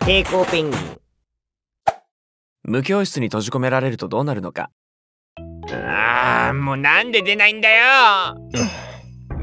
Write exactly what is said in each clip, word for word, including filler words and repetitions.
抵抗ペンギン。 無教室に閉じ込められるとどうなるのか。 ああ、もうなんで出ないんだよ。うん、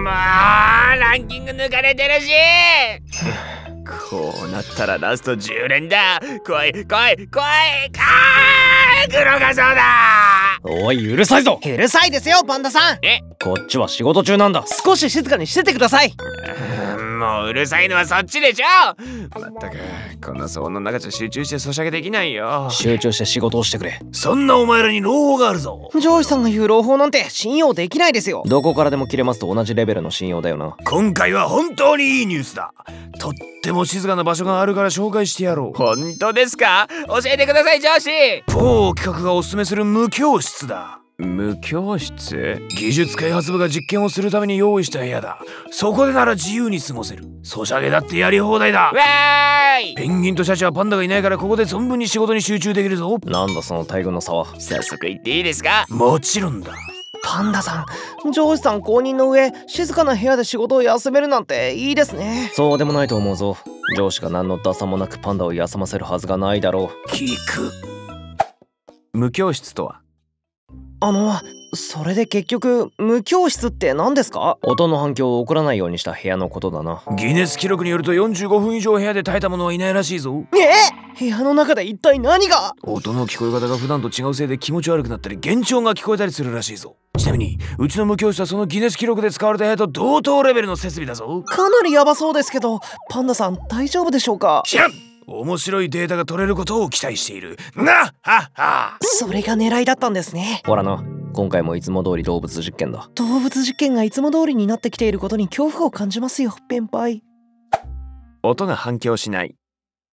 まあランキング抜かれてるし。こうなったらラストじゅう連だ。来い来い来いかーい、黒画像だ。 おい、うるさいぞ。 うるさいですよパンダさん。 え、 こっちは仕事中なんだ。 少し静かにしててください。 もううるさいのはそっちでしょ。 まったくこの騒音の中じゃ集中してソシャゲできないよ。 集中して仕事をしてくれ。 そんなお前らに朗報があるぞ。 上司さんが言う朗報なんて信用できないですよ。 どこからでも切れますと同じレベルの信用だよな。 今回は本当にいいニュースだ。とっても静かな場所があるから紹介してやろう。 本当ですか？教えてください上司。 当企画がおすすめする無教室だ。 無教室？ 技術開発部が実験をするために用意した部屋だ。そこでなら自由に過ごせる。ソシャゲだってやり放題だ。 わーい。 ペンギンとシャチはパンダがいないからここで存分に仕事に集中できるぞ。 なんだその大群の差は。 早速言っていいですか？ もちろんだ。 パンダさん、上司さん公認の上、静かな部屋で仕事を休めるなんていいですね。 そうでもないと思うぞ。上司が何の打算もなくパンダを休ませるはずがないだろう。 聞く。 無教室とは？ あのそれで結局無教室って何ですか？ 音の反響を起こらないようにした部屋のことだな。 ギネス記録によるとよんじゅうごふん以上部屋で耐えた者はいないらしいぞ。 えー、部屋の中で一体何が？ 音の聞こえ方が普段と違うせいで気持ち悪くなったり幻聴が聞こえたりするらしいぞ。ちなみにうちの無教室はそのギネス記録で使われた部屋と同等レベルの設備だぞ。 かなりヤバそうですけど、パンダさん大丈夫でしょうか？ 知らん。面白いデータが取れることを期待している。なっはっは。 それが狙いだったんですね。 ほらな、今回もいつも通り動物実験だ。 動物実験がいつも通りになってきていることに恐怖を感じますよ、ペンパイ。 音が反響しない。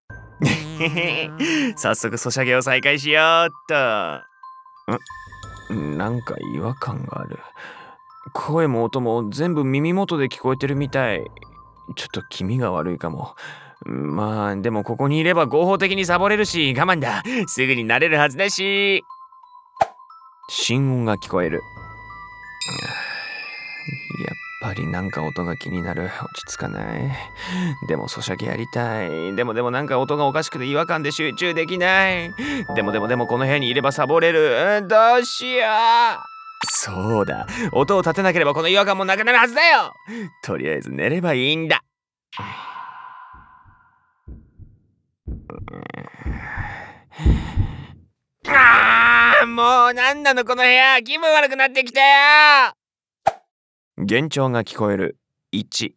早速ソシャゲを再開しようっと。んなんか違和感がある。声も音も全部耳元で聞こえてるみたい。ちょっと気味が悪いかも。まあでもここにいれば合法的にサボれるし我慢だ。すぐに慣れるはずだし。心音が聞こえる。やっぱりなんか音が気になる。落ち着かない。でもソシャゲやりたい。でもでもなんか音がおかしくて違和感で集中できない。でもでもでもこの部屋にいればサボれる。どうしよう。そうだ、音を立てなければこの違和感もなくなるはずだよ。とりあえず寝ればいいんだ。 あー、もうなんなのこの部屋。気分悪くなってきたよ。 幻聴が聞こえる。いち。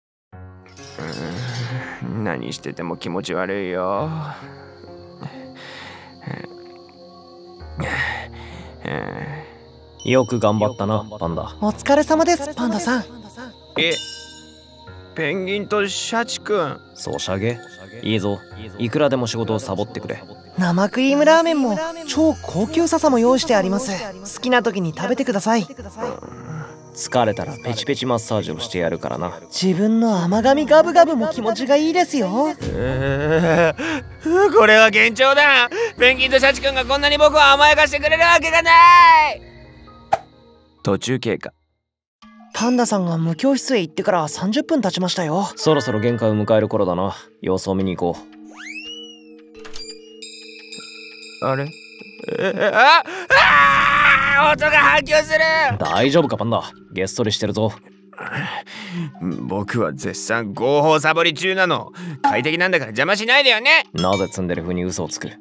うーん、何してても気持ち悪いよ。 よく頑張ったな、パンダ。 お疲れ様です、パンダさん。 え、ペンギンとシャチくん。 ソシャゲ？いいぞ、いくらでも仕事をサボってくれ。 生クリームラーメンも超高級ささも用意してあります。好きな時に食べてください。 疲れたらペチペチマッサージをしてやるからな。 自分の甘噛みガブガブも気持ちがいいですよ。 えー、これは幻聴だ。ペンギンとシャチくんがこんなに僕を甘やかしてくれるわけがない。 途中経過。 パンダさんが無教室へ行ってからさんじゅっぷん経ちましたよ。 そろそろ限界を迎える頃だな。様子を見に行こあれ？ えああ、音が反響する。 う。大丈夫かパンダ、げっそりしてるぞ。 僕は絶賛合法サボり中なの。快適なんだから邪魔しないでよね。 なぜ積んでる風に嘘をつく。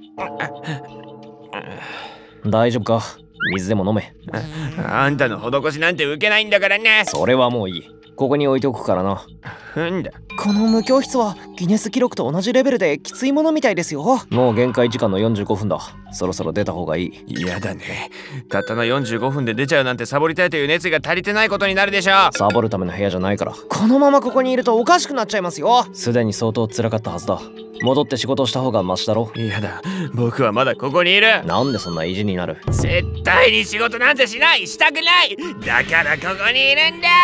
大丈夫か、水でも飲め。 あんたの施しなんて受けないんだからね。 それはもういい、ここに置いておくからな。 なんだ。 この無教室はギネス記録と同じレベルできついものみたいですよ。 もう限界時間のよんじゅうごふんだ。そろそろ出た方がいい。 嫌だね。たったのよんじゅうごふんで出ちゃうなんてサボりたいという熱意が足りてないことになるでしょ。 サボるための部屋じゃないから。 このままここにいるとおかしくなっちゃいますよ。 すでに相当辛かったはずだ。戻って仕事をした方がマシだろ。 嫌だ、僕はまだここにいる。 なんでそんな意地になる。 絶対に仕事なんてしない、したくない。だからここにいるんだ。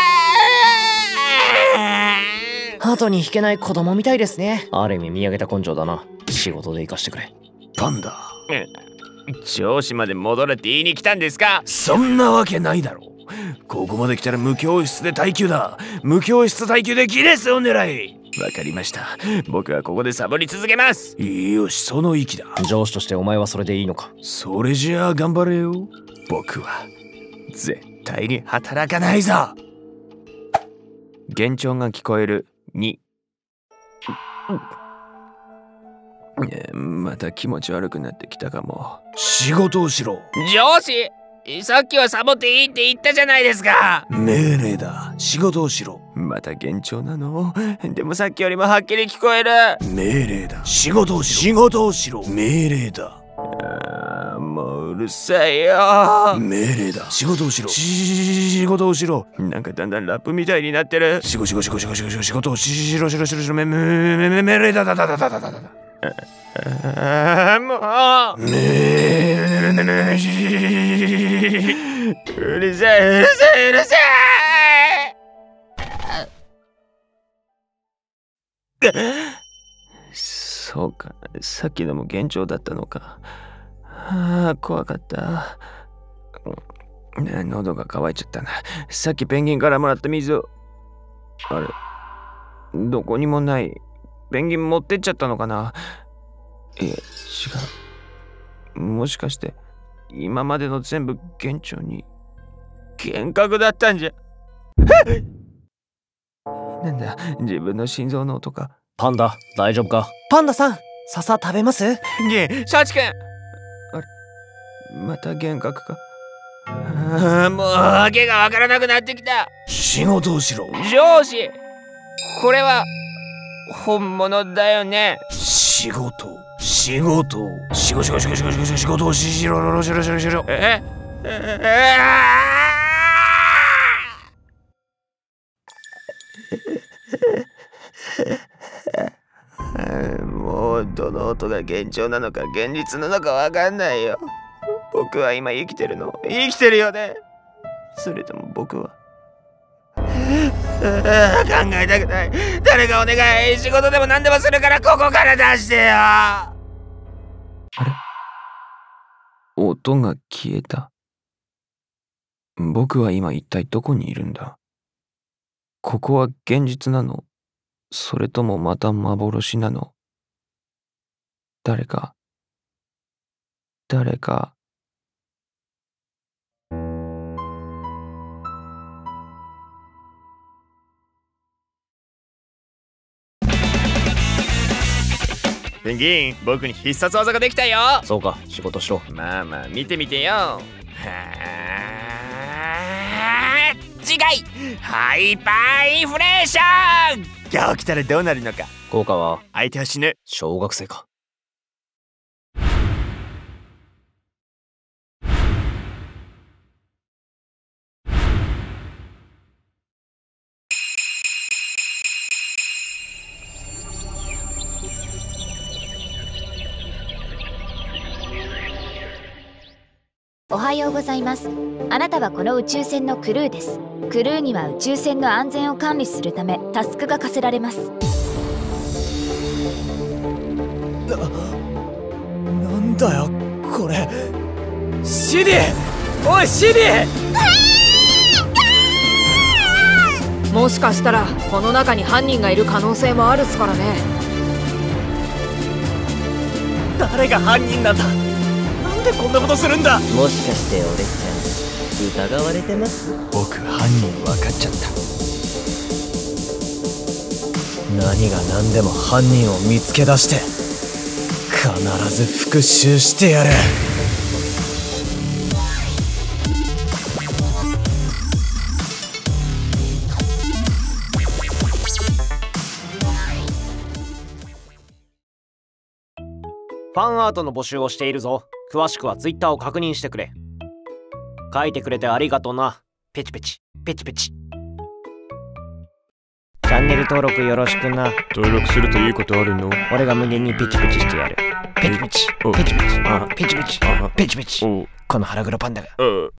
後に引けない子供みたいですね。 ある意味見上げた根性だな。仕事で生かしてくれ。 パンダ、 上司まで戻れって言いに来たんですか？ そんなわけないだろう。ここまで来たら無教室で耐久だ。無教室耐久でギネスを狙い。 わかりました。僕はここでサボり続けます。 よし、その意気だ。 上司としてお前はそれでいいのか？ それじゃあ頑張れよ。 僕は絶対に働かないぞ。幻聴が聞こえるに。また気持ち悪くなってきたかも。 仕事をしろ。 上司、さっきはサボっていいって言ったじゃないですか。 命令だ。仕事をしろ。 また幻聴なの？でもさっきよりもはっきり聞こえる。 命令だ。仕事をしろ。仕事をしろ。命令だ。 あー、もううるさいよ。 命令だ。仕事をしろ。仕事をしろ。 なんかだんだんラップみたいになってる。 仕事仕事仕事仕事仕事をしろしろしろしろ。命令だだだだだだだだ。 ああ、もううるさいうるさいうるさい。そうか、さっきのも幻聴だったのか。ああ、怖かった。喉が渇いちゃったな。さっきペンギンからもらった水を。あれ、どこにもない。ペンギン持ってっちゃったのかな。いえ、違う。もしかして今までの全部幻聴に幻覚だったんじゃ。なんだ、自分の心臓の音か。 パンダ、大丈夫か？ パンダさん、笹食べます？ ねえ、シャチ君。あれ、また幻覚か。ああ、もう訳がわからなくなってきた。 仕事をしろ。 上司、これは本物だよね。 仕事仕事仕事仕事仕事仕事仕事をしろろしろしろしろ。 ええもうどの音が幻聴なのか現実なのかわかんないよ。僕は今生きてるの？生きてるよね？それとも僕は考えたくない。誰かお願い、仕事でも何でもするからここから出してよ。あれ、音が消えた。僕は今一体どこにいるんだ？ここは現実なの？それともまた幻なの？誰か誰かペンギン、僕に必殺技ができたよ。 そうか、仕事しろ。 まあまあ見てみてよ。はあ、次回ハイパーインフレーション。今日来たらどうなるのか。 効果は？ 相手は死ぬ。 小学生か。 おはようございます。あなたはこの宇宙船のクルーです。クルーには宇宙船の安全を管理するためタスクが課せられます。 な、なんだよこれ。シディ、おいシディ。 もしかしたらこの中に犯人がいる可能性もあるっすからね。 誰が犯人なんだ？なんでこんなことするんだ？ もしかして俺ちゃん疑われてます？ 僕犯人分かっちゃった。何が何でも犯人を見つけ出して必ず復讐してやる。 ファンアートの募集をしているぞ。詳しくはツイッターを確認してくれ。書いてくれてありがとうな。ペチペチペチペチ。チャンネル登録よろしくな。 登録するといいことあるの？ 俺が無限にペチペチしてやる。ペチペチペチペチペチペチペチ。この腹黒パンダが。